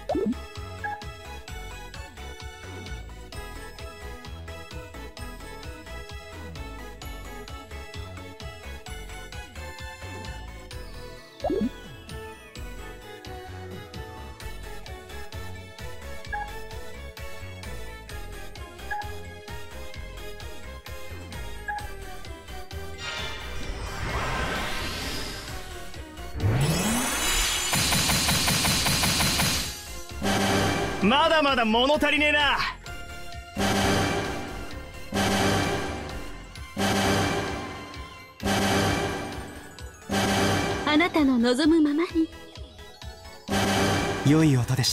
まだまだ物足りねえな。 あなたの望むままに。 良い音でした。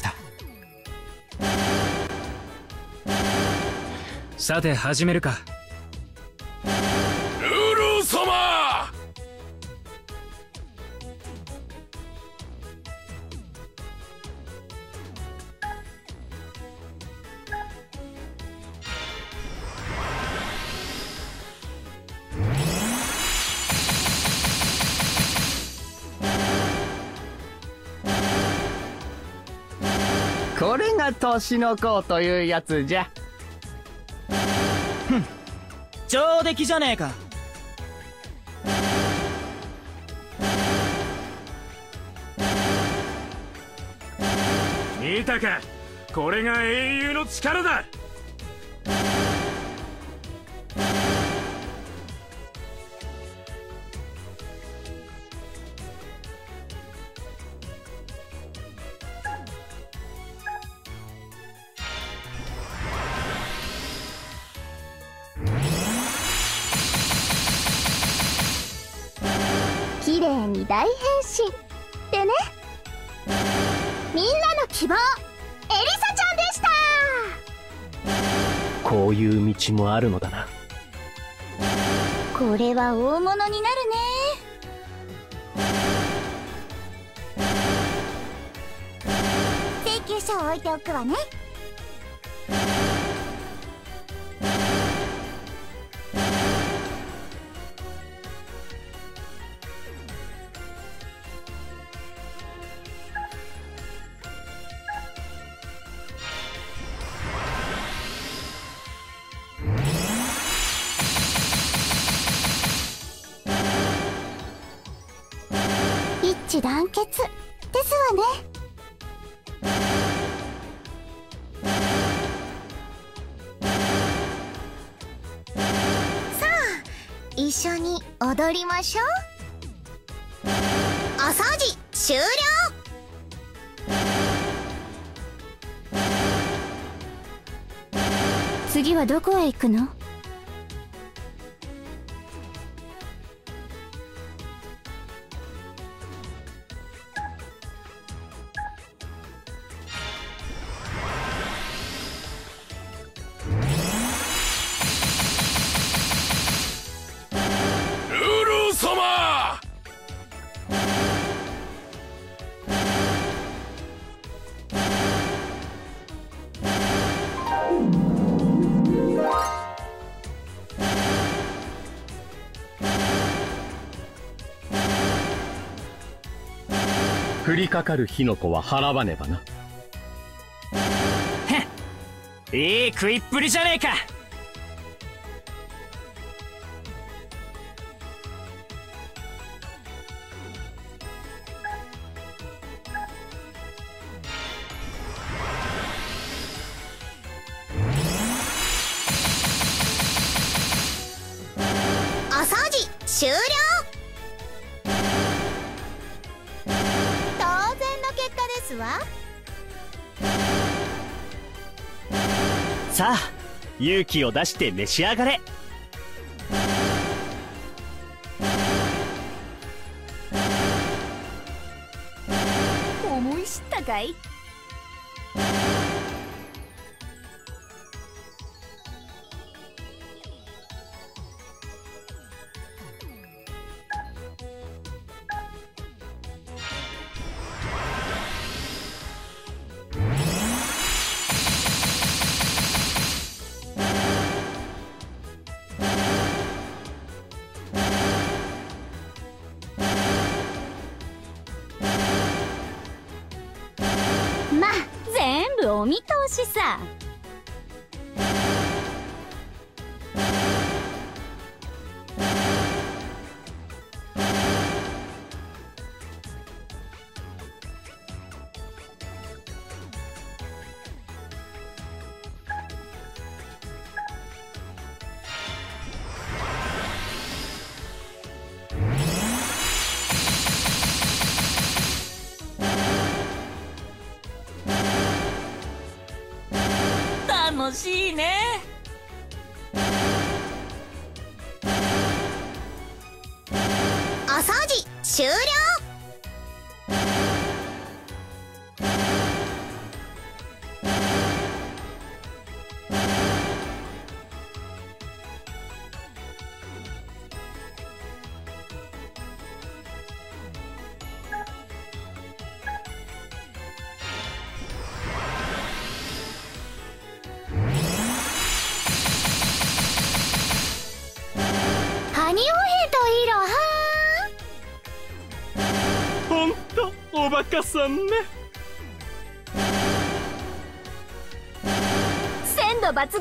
さて始めるか。 ルール様。 これが年の功というやつじゃ。 ふん、上出来じゃねえか。 見たか、これが英雄の力だ。 綺麗に大変身ってね。みんなの希望、エリサちゃんでした。 こういう道もあるのだな。 これは大物になるね。請求書を置いておくわね。一致団結ですわね。さあ、一緒に踊りましょう。お掃除終了。次はどこへ行くの？ 降りかかる火の粉は払わねばな。 へん、いい食いっぷりじゃねえか。 お掃除終了。当然の結果ですわ。 さあ、勇気を出して召し上がれ。 思い知ったかい？まあお見通しさ。 楽しいね。 お掃除終了。ハニオヘといろはほんとおバカさんね。 鮮度抜群な大勝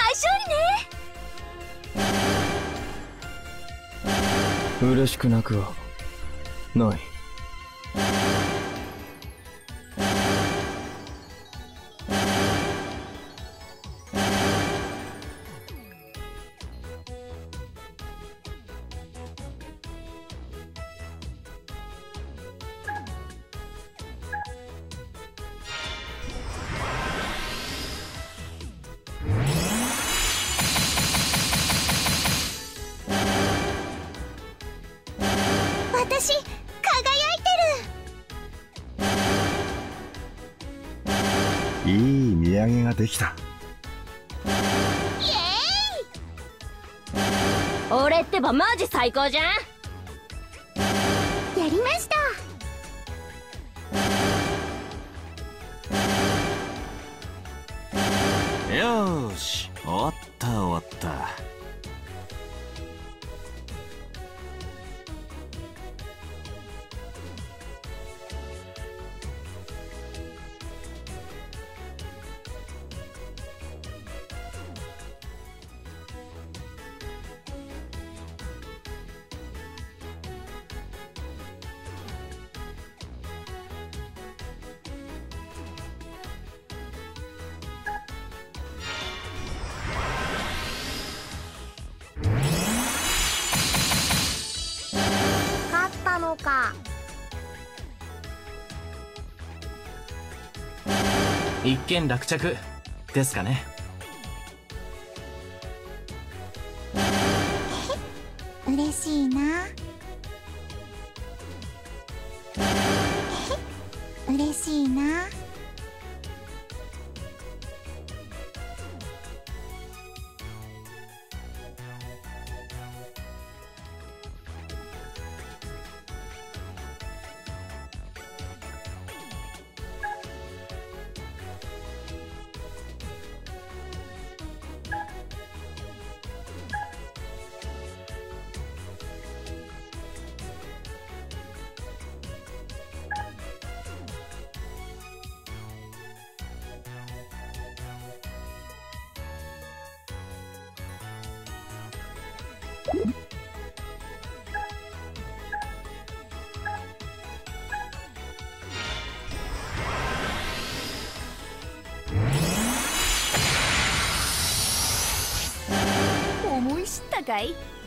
利ね。 嬉しくなくはない。 私輝いてる。 いい土産ができた。 俺ってばマジ最高じゃん。 やりました。 よーし、終わった終わった。 勝ったのか。 一件落着ですかね。 嬉しいな。嬉しいな。 思い知ったかい。